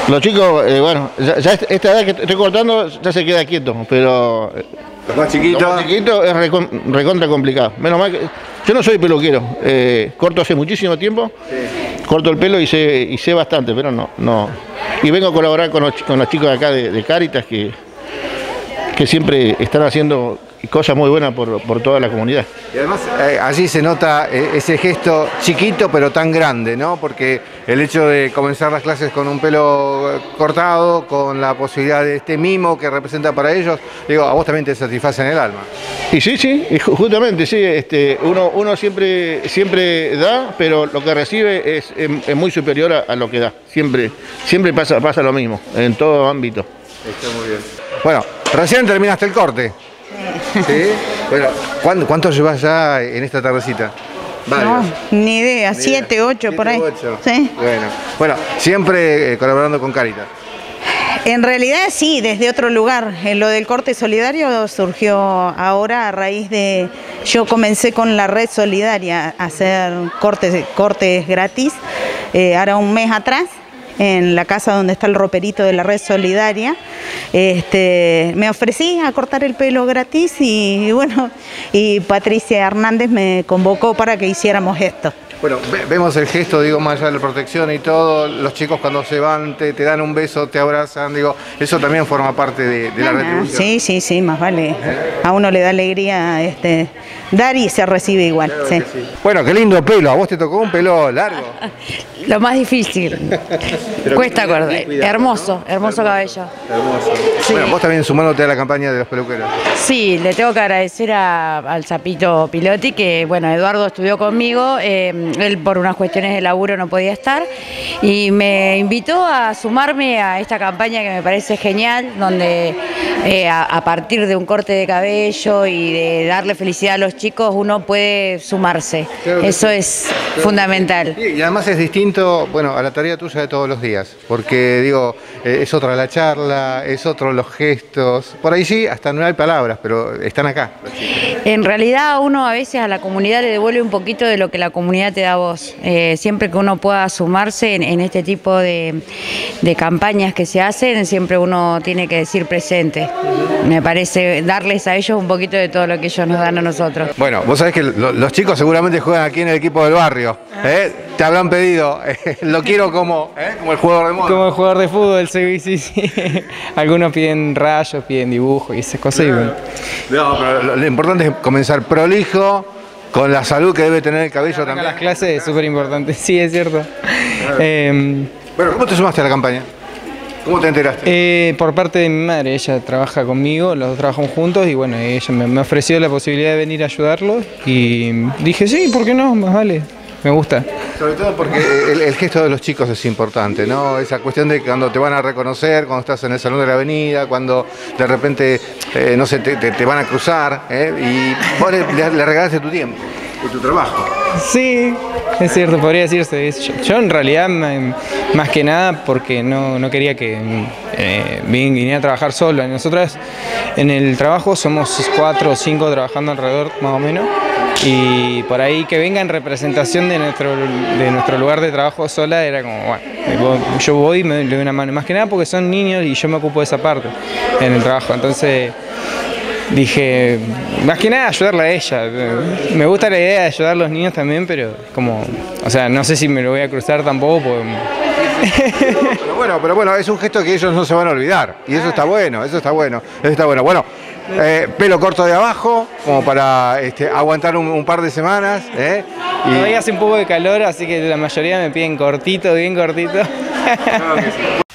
Los chicos, bueno, ya esta edad que estoy cortando ya se queda quieto, pero Los más chiquitos. lo más chiquito es recontra complicado. Menos mal que yo no soy peluquero, corto hace muchísimo tiempo, corto el pelo y sé bastante, pero no. Y vengo a colaborar con los chicos de acá de Cáritas que siempre están haciendo cosas muy buenas por toda la comunidad. Y además allí se nota ese gesto chiquito pero tan grande, ¿no? Porque el hecho de comenzar las clases con un pelo cortado, con la posibilidad de este mimo que representa para ellos, digo, a vos también te satisface en el alma. Y sí, y justamente sí, uno siempre da, pero lo que recibe es muy superior a lo que da. Siempre pasa lo mismo, en todo ámbito. Está muy bien. Bueno, recién terminaste el corte. ¿Sí? Bueno, ¿cuánto llevas ya en esta tardecita? No, ni idea, 7, 8 por ahí. 8. Sí. Bueno, siempre colaborando con Cáritas. En realidad sí, desde otro lugar. Lo del corte solidario surgió ahora a raíz de... Yo comencé con la red solidaria a hacer cortes gratis, ahora un mes atrás, en la casa donde está el roperito de la red solidaria. Me ofrecí a cortar el pelo gratis y bueno, y Patricia Hernández me convocó para que hiciéramos esto. Bueno, vemos el gesto, digo, más allá de la protección y todo, los chicos cuando se van te dan un beso, te abrazan, digo, eso también forma parte de la retribución. Sí, más vale. A uno le da alegría dar y se recibe igual. Claro sí. sí. Bueno, qué lindo pelo, a vos te tocó un pelo largo. Lo más difícil. Cuesta acordar. Hermoso cabello. Hermoso. Sí. Bueno, vos también sumándote a la campaña de los peluqueros. Sí, le tengo que agradecer al Sapito Pilotti, que bueno, Eduardo estudió conmigo, él por unas cuestiones de laburo no podía estar, y me invitó a sumarme a esta campaña que me parece genial, donde a partir de un corte de cabello y de darle felicidad a los chicos, uno puede sumarse. Claro que eso sí. Es fundamental. Y además es distinto, bueno, a la tarea tuya de todos los días, porque digo, es otra la charla, es otro los gestos, por ahí sí, hasta no hay palabras, pero están acá. En realidad uno a veces a la comunidad le devuelve un poquito de lo que la comunidad te da a vos. Siempre que uno pueda sumarse en este tipo de campañas que se hacen, siempre uno tiene que decir presente. Me parece darles a ellos un poquito de todo lo que ellos nos dan a nosotros. Bueno, vos sabés que los chicos seguramente juegan aquí en el equipo del barrio. Te habrán pedido, lo quiero como el jugador de moda. Como el jugador de fútbol, sí. Algunos piden rayos, piden dibujos y esas cosas. Claro. No, pero lo importante es comenzar prolijo, con la salud que debe tener el cabello también. Las clases es súper importante, sí, es cierto. Bueno, ¿cómo te sumaste a la campaña? ¿Cómo te enteraste? Por parte de mi madre, ella trabaja conmigo, los dos trabajamos juntos y bueno, ella me ofreció la posibilidad de venir a ayudarlos y dije, sí, ¿por qué no? Más vale, me gusta. Sobre todo porque el gesto de los chicos es importante, ¿no? Esa cuestión de cuando te van a reconocer, cuando estás en el salón de la avenida, cuando de repente, no sé, te van a cruzar, y vos le regalaste tu tiempo y tu trabajo. Sí, es cierto, podría decirse. Yo en realidad, más que nada, porque no quería que viniera a trabajar solo. Nosotros en el trabajo somos 4 o 5 trabajando alrededor, más o menos. Y por ahí que venga en representación de nuestro lugar de trabajo sola era como, bueno, yo voy y me doy una mano. Más que nada porque son niños y yo me ocupo de esa parte en el trabajo. Entonces dije, más que nada ayudarla a ella. Me gusta la idea de ayudar a los niños también, pero como, o sea, no sé si me lo voy a cruzar tampoco porque... Pero bueno, es un gesto que ellos no se van a olvidar. Y eso está bueno, Bueno, pelo corto de abajo, como para aguantar un par de semanas. Todavía hace un poco de calor, así que la mayoría me piden cortito, bien cortito.